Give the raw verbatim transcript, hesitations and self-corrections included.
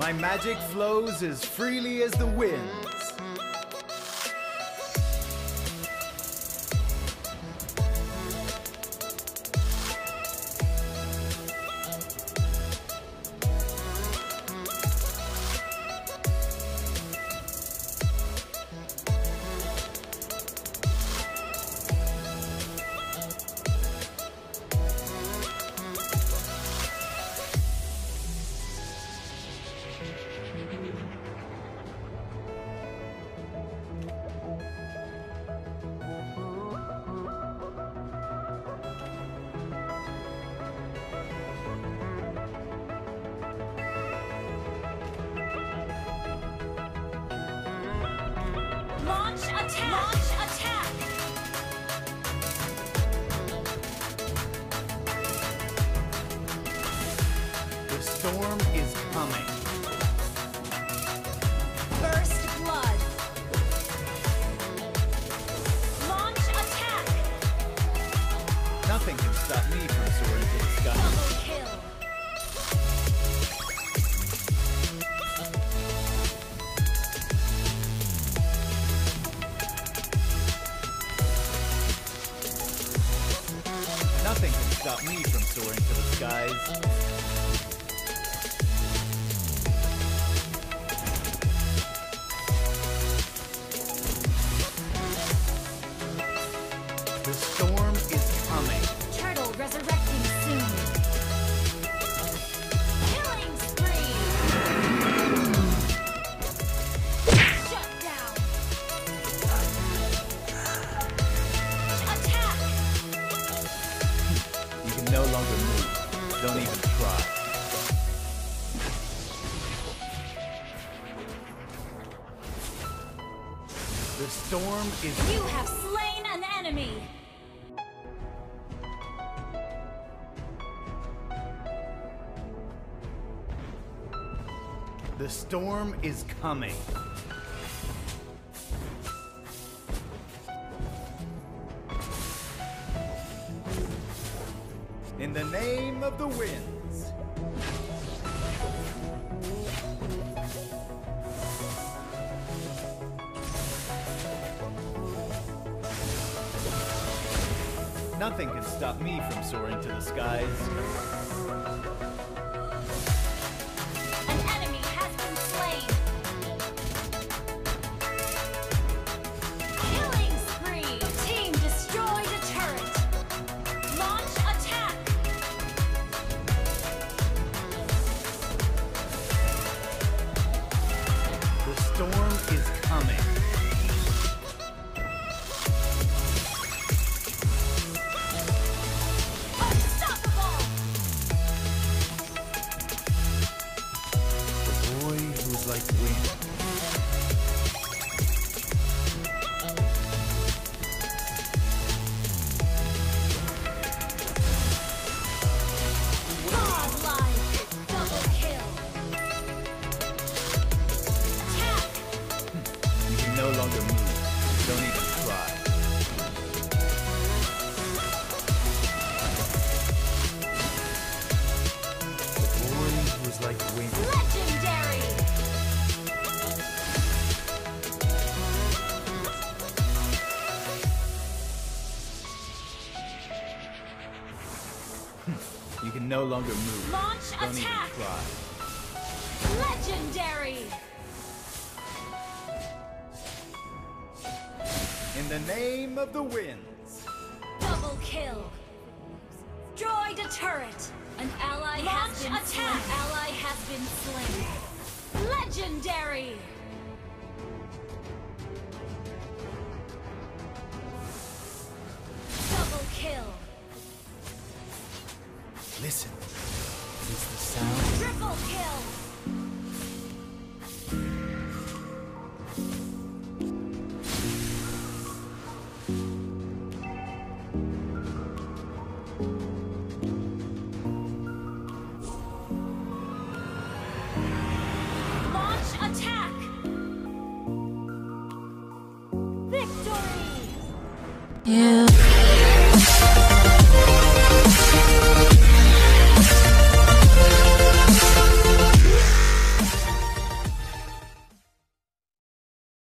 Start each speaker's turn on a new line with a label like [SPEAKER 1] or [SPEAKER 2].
[SPEAKER 1] My magic flows as freely as the winds.
[SPEAKER 2] Launch attack! Launch attack!
[SPEAKER 1] The storm is coming.
[SPEAKER 2] First blood! Launch attack!
[SPEAKER 1] Nothing can stop me from soaring to the sky.
[SPEAKER 2] Double kill!
[SPEAKER 1] Nothing can stop me from soaring to the skies. The storm is coming.
[SPEAKER 2] Turtle resurrecting soon. Killing spree! Shut down! Attack!
[SPEAKER 1] You can no longer move. Don't even try. The storm is...
[SPEAKER 2] You have slain an enemy!
[SPEAKER 1] The storm is coming. In the name of the winds. Nothing can stop me from soaring to the skies.
[SPEAKER 2] An enemy has been slain! Killing spree! Team destroyed a turret! Launch attack!
[SPEAKER 1] The storm is coming.
[SPEAKER 2] Unstoppable!
[SPEAKER 1] The boy who's like wind.
[SPEAKER 2] Godlike! Double kill! Attack!
[SPEAKER 1] You can no longer move. Don't even try. The boy who's like wind.
[SPEAKER 2] Legendary!
[SPEAKER 1] You can no longer move.
[SPEAKER 2] Launch
[SPEAKER 1] Don't
[SPEAKER 2] attack!
[SPEAKER 1] even try.
[SPEAKER 2] Legendary!
[SPEAKER 1] In the name of the winds.
[SPEAKER 2] Double kill! Destroyed a turret! An ally has been attack! An ally has been slain! Legendary! Double kill!
[SPEAKER 1] Listen. It is the sound.
[SPEAKER 2] Triple kill! Launch attack! Victory!
[SPEAKER 3] You